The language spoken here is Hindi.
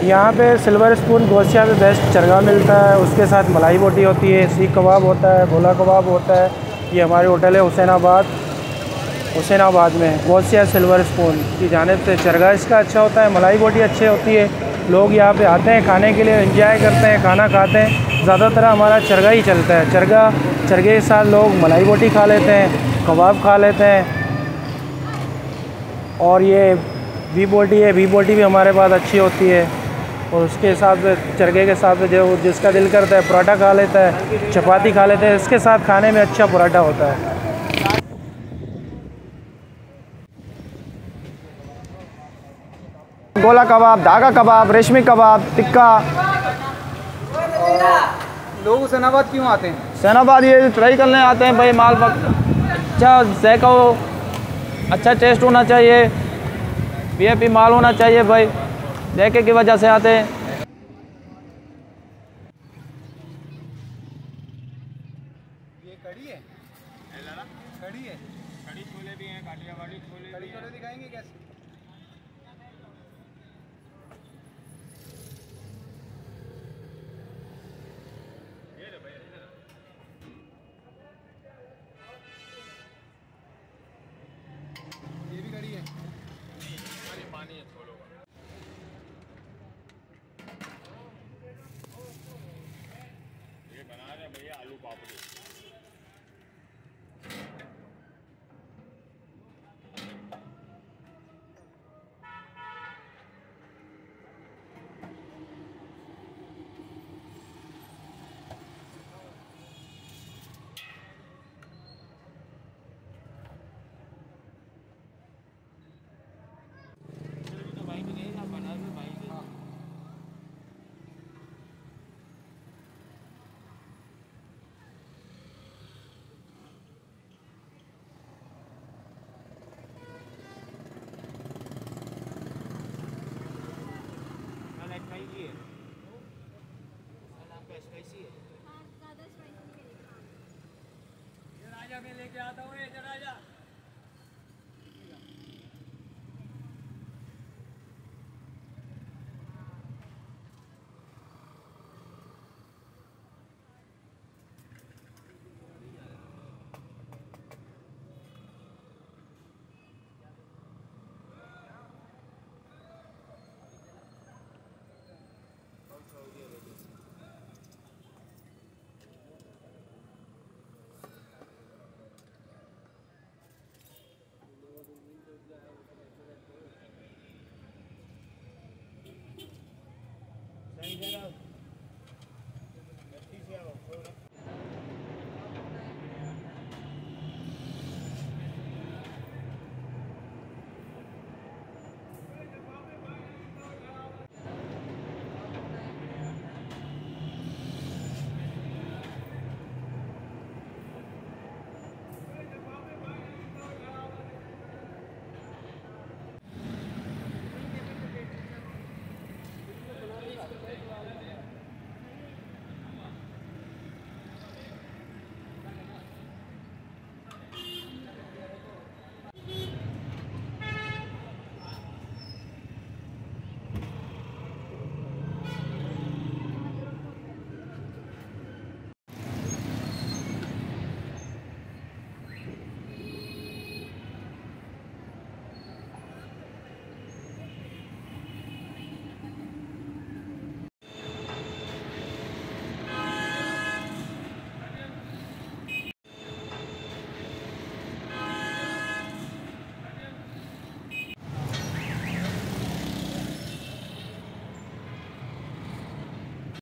यहाँ पे सिल्वर स्पून गोशिया पे बेस्ट चरगा मिलता है, उसके साथ मलाई बोटी होती है, सीख कबाब होता है, गोला कबाब होता है। ये हमारी होटल है हुसैनाबाद में गोशिया सिल्वर स्पून की जानिब से। चरगा इसका अच्छा होता है, मलाई बोटी अच्छी होती है। लोग यहाँ पे आते हैं खाने के लिए, एंजॉय करते हैं, खाना खाते हैं। ज़्यादातर हमारा चरगा ही चलता है। चरगे के साथ लोग मलाई बोटी खा लेते हैं, कबाब खा लेते हैं। और ये वी बोटी भी हमारे पास अच्छी होती है। और उसके हिसाब से चरगे के साथ जो जिसका दिल करता है पराठा खा लेता है, चपाती खा लेते हैं। इसके साथ खाने में अच्छा पराठा होता है। गोला कबाब, धागा कबाब, रेशमी कबाब, टिक्का। लोग हुसैनाबाद क्यों आते हैं? हुसैनाबाद ये ट्राई करने आते हैं भाई। माल अच्छा सेका हो, अच्छा टेस्ट होना चाहिए, वीआईपी माल होना चाहिए भाई, देखे की वजह से आते हैं। ये कड़ी है, कड़ी है, कड़ी छोले भी हैं, काठियावाड़ी छोले, कड़ी छोले दिखाएंगे कैसे? ये भी कड़ी है, पानी है छोलो का। ये बना रहे भैया आलू पापड़ी। स्पाइसी है, आपका स्पाइसी है। हाँ, ज़्यादा स्पाइसी है। ये राजा मैं लेके आता हूँ, ये राजा।